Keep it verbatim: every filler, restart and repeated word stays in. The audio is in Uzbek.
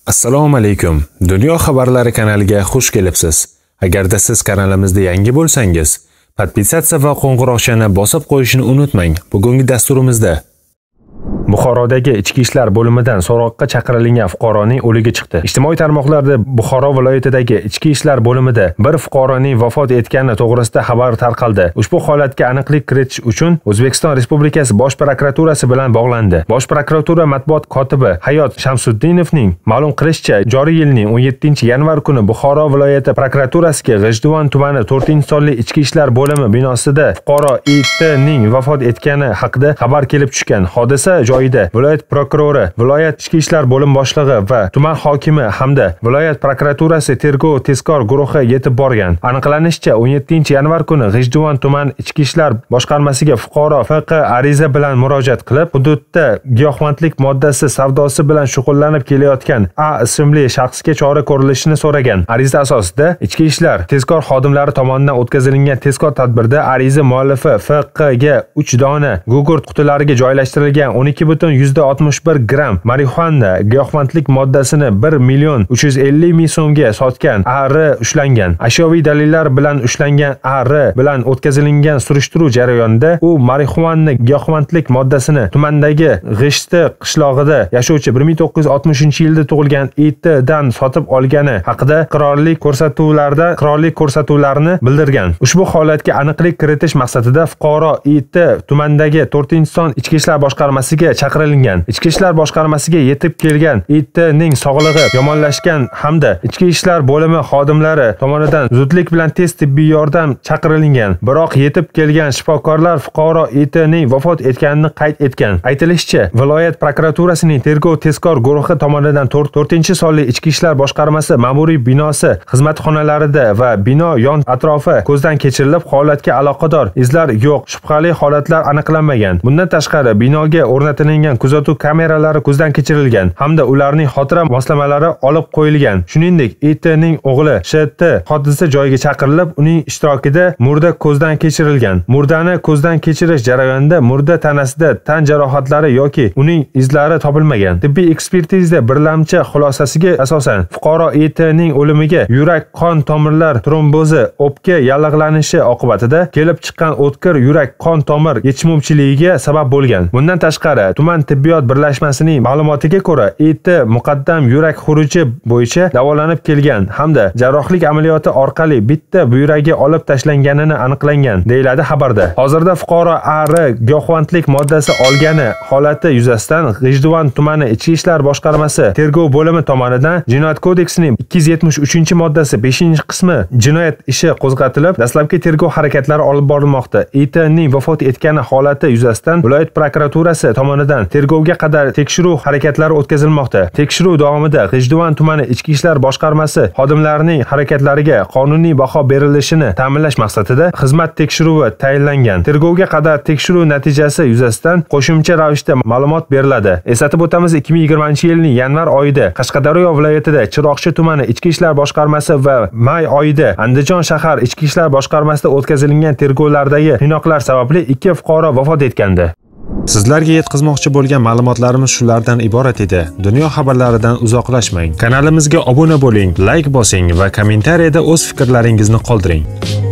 Assalomu alaykum. Dunyo xabarlari kanaliga xush kelibsiz. Agarda siz kanalimizda yangi bo'lsangiz, podpisatsiya va qo'ng'iroqchani bosib qo'yishni unutmang. Bugungi dasturimizda Buxorodagi ichki ishlar bo'limidan so'roqqa chaqirilgan fuqaroning o'ligi chiqdi. Ijtimoiy tarmoqlarda Buxoro viloyatidagi ichki ishlar bo'limida bir fuqaroning vafot etgani to'g'risida xabar tarqaldi. Ushbu holatga aniqlik kiritish uchun O'zbekiston Respublikasi Bosh prokuraturasi bilan bog'landi. Bosh prokuratura matbuot kotibi Hayot Shamsuddinovning ma'lum qilishicha, joriy yilning o'n yettinchi yanvar kuni Buxoro viloyati prokuraturasiga G'ijduvon tumani to'rtinchi sonli ichki ishlar bo'limi binosida fuqaro I T ning vafot etgani haqida xabar kelib tushgan. Hodisa joyida viloyat prokurori, viloyat ichki ishlar bo'lim boshlig'i va tuman hokimi hamda viloyat prokuraturasi tergov tezkor guruhi yetib borgan. Aniqlanishicha, o'n yettinchi yanvar kuni G'ijduvon tuman ichki ishlar boshqarmasiga fuqaro F Q ariza bilan murojaat qilib, hududda giyohvandlik moddasi savdosi bilan shug'ullanib kelayotgan A ismli shaxsga chora ko'rilishini so'ragan. Ariza asosida ichki ishlar tezkor xodimlari tomonidan o'tkazilgan tezkor tadbirda ariza muallifi F Q ga uch dona gugurt qutilariga joylashtirilgan o'n ikki butun yuzda oltmish bir gram marixuana giyohvandlik moddasini bir million uch yuz ellik ming so'mga sotgan A R ushlangan. Ashyoviy dalillar bilan ushlangan A R bilan o'tkazilgan surishtiruv jarayonida u marixuana giyohvandlik moddasini tumandagi G'ishti qishlog'ida yashovchi bir ming to'qqiz yuz oltmishinchi yilda tug'ilgan I T dan sotib olgani haqida qirollik ko'rsatuvlarda qirollik ko'rsatuvlarini bildirgan. Ushbu holatga aniqlik kiritish maqsadida fuqaro I T tumandagi to'rtinchi son ichki ishlar boshqarmasiga chaqirilgan. Ichki ishlar boshqarmasiga yetib kelgan I T ning sog'lig'i yomonlashgan hamda ichki ishlar bo'limi xodimlari tomonidan zudlik bilan tez tibbiy yordam chaqirilgan. Biroq yetib kelgan shifokorlar fuqaro I T ning vafot etganini qayd etgan. Aytilishicha, viloyat prokuraturasining tergov tezkor guruhi tomonidan to'rtinchi sonli ichki ishlar boshqarmasi ma'muriy binosi xizmatxonalarida va bino yon atrofi ko'zdan kechirilib, holatga aloqador izlar yo'q, shubhali holatlar aniqlanmagan. Bundan tashqari, binoga o'rnatilgan kuzatuv kameralari ko'zdan kechirilgan hamda ularning xotira moslamalari olib qo'yilgan. Shuningdek, I T ning o'g'li Sh T hodisa joyiga chaqirilib, uning ishtirokida murda ko'zdan kechirilgan. Murdani ko'zdan kechirish jarayonida murda tanasida tan jarohatlari yoki uning izlari topilmagan. Tibbiy ekspertiza birlamchi xulosasiga asosan fuqaro I T ning o'limiga yurak qon tomirlar trombozi, o'pka yallig'lanishi oqibatida kelib chiqqan o'tkir yurak qon tomir yetishmovchiligiga sabab bo'lgan. Bundan tashqari, tuman tibbiyot birlashmasining ma'lumotiga ko'ra, I T muqaddam yurak xuruji bo'yicha davolanib kelgan hamda jarrohlik amaliyoti orqali bitta buyragi olib tashlanganini aniqlangan, deyiladi xabarda. Hozirda fuqaro A R giyohvandlik moddasi olgani holati yuzasidan G'ijduvon tumani ichki ishlar boshqarmasi tergov bo'limi tomonidan Jinoyat kodeksining ikki yuz yetmish uchinchi moddasi beshinchi qismi jinoyat ishi qo'zg'atilib, dastlabki tergov harakatlari olib borilmoqda. I T ning vafot etgani holati yuzasidan viloyat prokuraturasi tomonidan tergovga qadar tekshiruv harakatlari o'tkazilmoqda. Tekshiruv davomida G'ijduvon tumani ichki ishlar boshqarmasi xodimlarining harakatlariga qonuniy baho berilishini ta'minlash maqsadida xizmat tekshiruvi tayinlangan. Tergovga qadar tekshiruv natijasi yuzasidan qo'shimcha ravishda ma'lumot beriladi. Eslatib o'tamiz, ikki ming yigirmanchi yilning yanvar oyida Qashqadaryo viloyatida Chiroqchi tumani ichki ishlar boshqarmasi va may oyida Andijon shahar ichki ishlar boshqarmasida o'tkazilgan tergovlardagi qiynoqlar sababli ikki fuqaro vafot etgandi. Sizlarga yetkazmoqchi bo'lgan ma'lumotlarimiz shulardan iborat edi. Dunyo xabarlaridan uzoqlashmang. Kanalimizga obuna bo'ling, like bosing va kommentariyada o'z fikrlaringizni qoldiring.